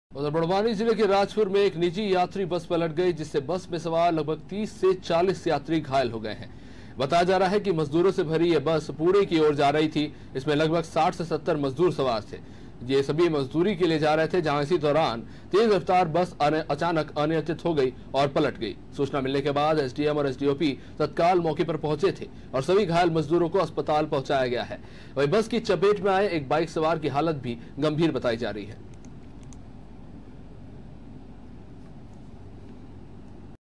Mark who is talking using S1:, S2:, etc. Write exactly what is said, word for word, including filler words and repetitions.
S1: उधर बड़वानी जिले के राजपुर में एक निजी यात्री बस पलट गई, जिससे बस में सवार लगभग तीस से चालीस यात्री घायल हो गए हैं। बताया जा रहा है कि मजदूरों से भरी यह बस पुणे की ओर जा रही थी। इसमें लगभग साठ से सत्तर मजदूर सवार थे। ये सभी मजदूरी के लिए जा रहे थे, जहां इसी दौरान तेज रफ्तार बस अचानक अनियंत्रित हो गई और पलट गई। सूचना मिलने के बाद एसडीएम और एसडीओपी तत्काल मौके पर पहुंचे थे और सभी घायल मजदूरों को अस्पताल पहुंचाया गया है। वहीं बस की चपेट में आए एक बाइक सवार की हालत भी गंभीर बताई जा रही है।